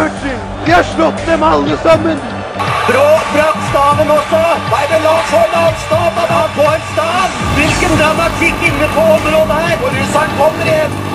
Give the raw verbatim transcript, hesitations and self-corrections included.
Churchill. Vi har slått dem alle sammen. Brå brakk staven også. Nei, men la oss få en annen stav, da. På en stav. Hvilken dramatikk inne på området her. Og russeren kommer igjen.